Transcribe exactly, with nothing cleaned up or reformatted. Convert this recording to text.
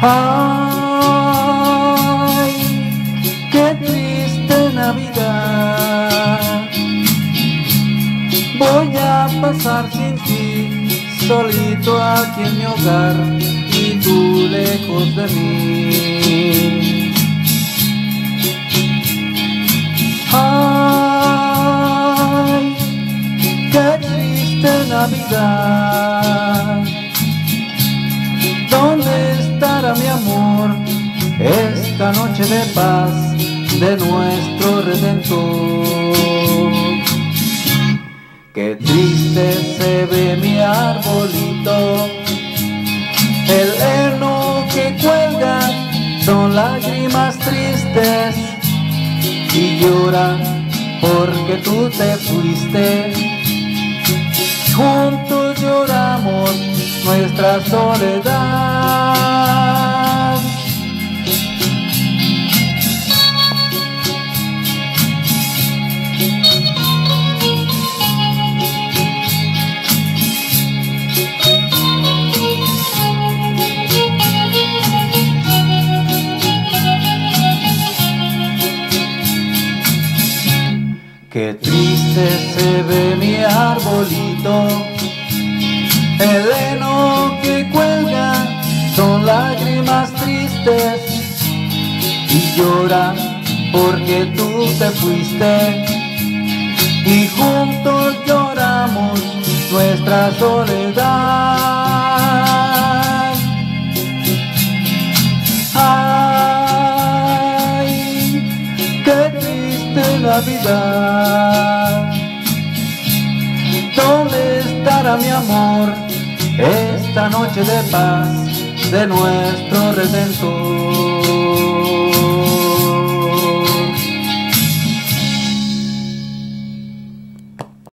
Ay, qué triste Navidad voy a pasar sin ti, solito aquí en mi hogar y tú lejos de mí. Ay, qué triste Navidad. ¿Dónde estará mi amor esta noche de paz de nuestro Redentor? Qué triste se ve mi arbolito, el heno que cuelga son lágrimas tristes y llora porque tú te fuiste. Juntos lloramos nuestra soledad. Qué triste se ve mi arbolito, el heno que cuelga son lágrimas tristes y llora porque tú te fuiste y juntos lloramos nuestra soledad. Ay, qué triste Navidad. ¿Dónde estará mi amor esta noche de paz de nuestro Redentor?